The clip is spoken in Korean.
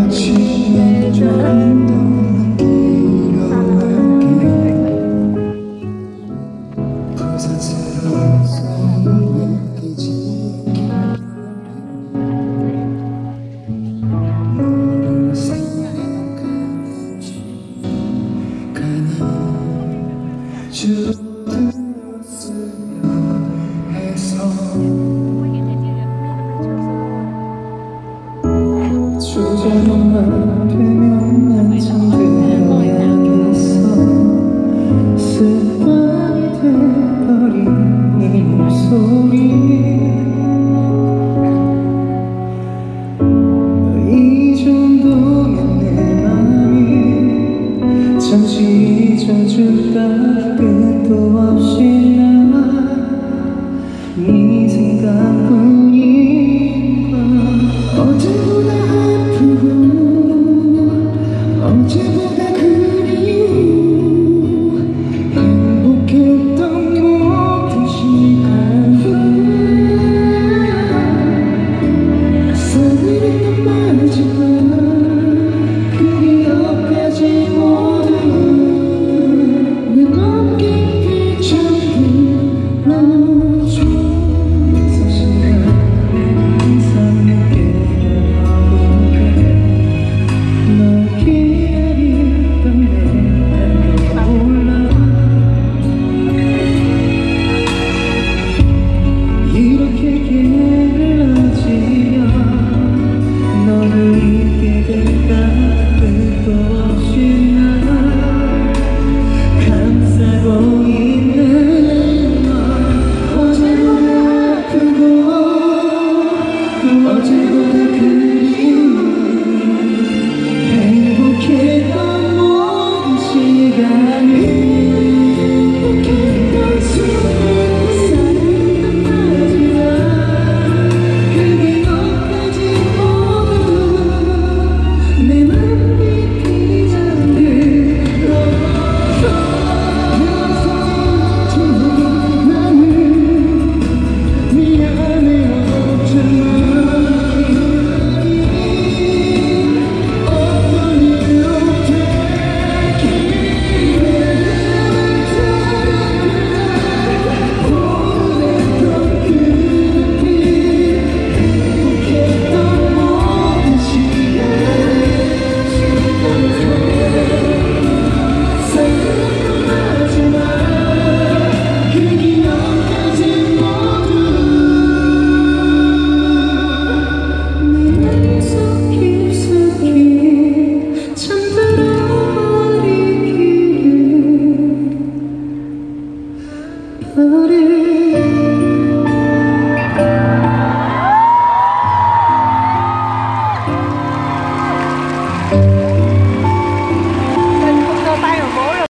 조정만 되면 난 잠들어야겠어. 습관이 돼버린 네 목소리. 이 정도면 내 맘이 잠시 잊어줄까. 끝도 없이 나 네 생각뿐인 걸. 어제보다 아프고 어제보다 그리워. 행복했던 모든 시간 서늘했던 말하지만 그 기억까지 모두 내 맘 깊이 잠들어줘. 이렇게 길을 지나 너를